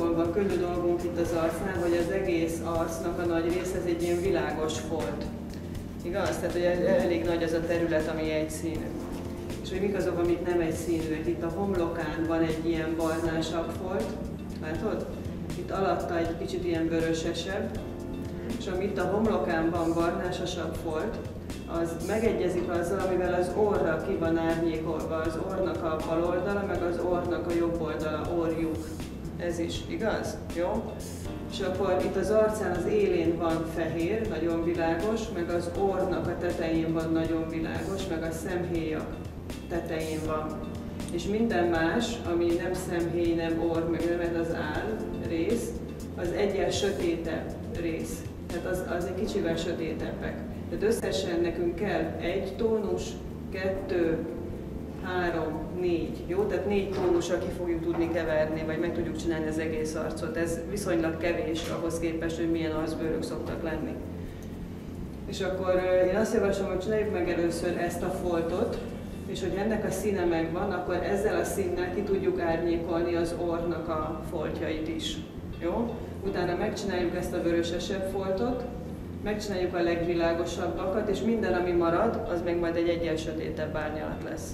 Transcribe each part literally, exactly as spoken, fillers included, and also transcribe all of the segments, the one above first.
dolga, könnyű dolgunk itt az arcnál, hogy az egész arcnak a nagy része ez egy ilyen világos folt. Igaz? Tehát, hogy elég nagy az a terület, ami egyszínű. És hogy mik azok, amik nem egyszínűek. Itt a homlokán van egy ilyen barnásabb folt, látod? Itt alatta egy kicsit ilyen vörösesebb, és amit a homlokán van barnásasabb folt, az megegyezik azzal, amivel az orra ki van árnyékolva, az orrnak a bal oldala, meg az orrnak a jobb oldala, orrjuk. Ez is, igaz? Jó? És akkor itt az arcán az élén van fehér, nagyon világos, meg az orrnak a tetején van nagyon világos, meg a szemhéjak tetején van. És minden más, ami nem szemhéj, nem orr, meg nem ez az áll rész, az egyel sötétebb rész. Tehát az, az egy kicsivel sötétebbek. Tehát összesen nekünk kell egy tónus, kettő, három, négy. Jó? Tehát négy tónussal ki fogjuk tudni keverni, vagy meg tudjuk csinálni az egész arcot. Ez viszonylag kevés ahhoz képest, hogy milyen arcbőrök szoktak lenni. És akkor én azt javaslom, hogy csináljuk meg először ezt a foltot, és hogy ennek a színe megvan, akkor ezzel a színnel ki tudjuk árnyékolni az orrnak a foltjait is. Jó? Utána megcsináljuk ezt a vörösesebb foltot, megcsináljuk a legvilágosabbakat, és minden, ami marad, az meg majd egy egyel sötétebb árnyalat lesz.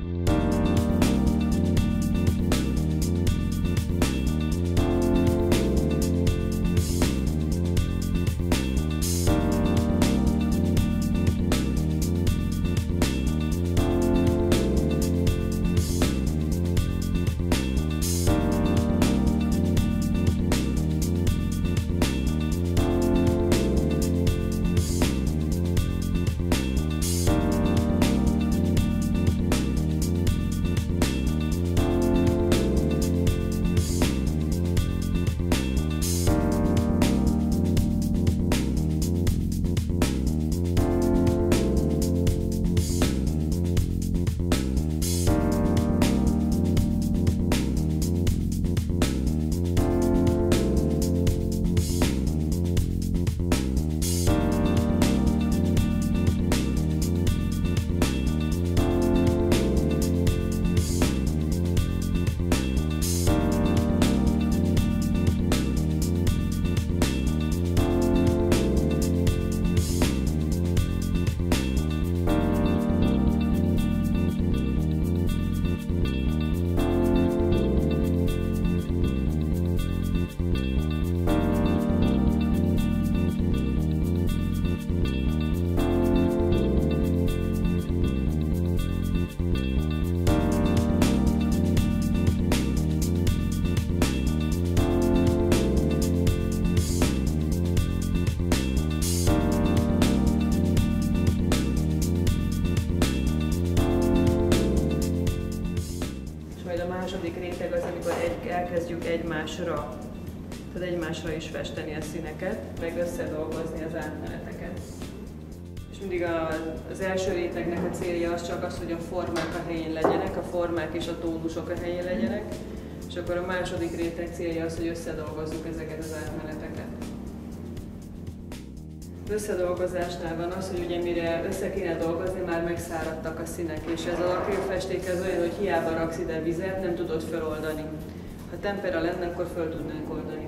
A második réteg az, amikor egy, elkezdjük egymásra, tehát egymásra is festeni a színeket, meg összedolgozni az átmeneteket. És mindig a, az első rétegnek a célja az csak az, hogy a formák a helyén legyenek, a formák és a tónusok a helyén legyenek, és akkor a második réteg célja az, hogy összedolgozzuk ezeket az átmeneteket. Az összedolgozásnál van az, hogy ugye mire össze kéne dolgozni, már megszáradtak a színek, és ez az akrélfesték az olyan, hogy hiába raksz ide vizet, nem tudod feloldani. Ha tempera lenne, akkor föl tudnánk oldani.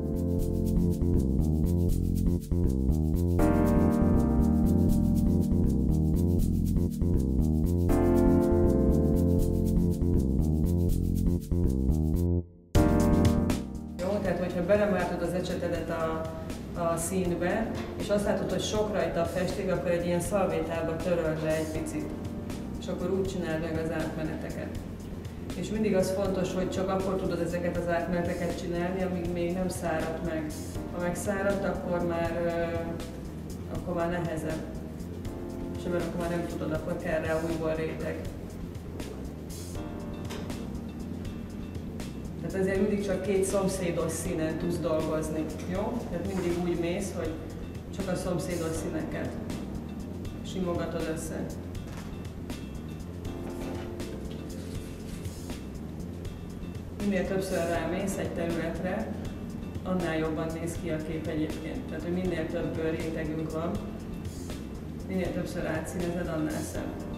Jó, tehát hogyha belemártod az ecsetedet a a színbe, és azt látod, hogy sok rajta a festék, akkor egy ilyen szalvétába töröld le egy picit. És akkor úgy csináld meg az átmeneteket. És mindig az fontos, hogy csak akkor tudod ezeket az átmeneteket csinálni, amíg még nem szárad meg. Ha megszáradt, akkor már, akkor már nehezebb. És mert akkor már nem tudod, akkor kell rá újból réteg. Tehát ezért mindig csak két szomszédos színen tudsz dolgozni, jó? Tehát mindig úgy mész, hogy csak a szomszédos színeket simogatod össze. Minél többször rámész egy területre, annál jobban néz ki a kép egyébként. Tehát, hogy minél több rétegünk van, minél többször átszínezed, annál szebb.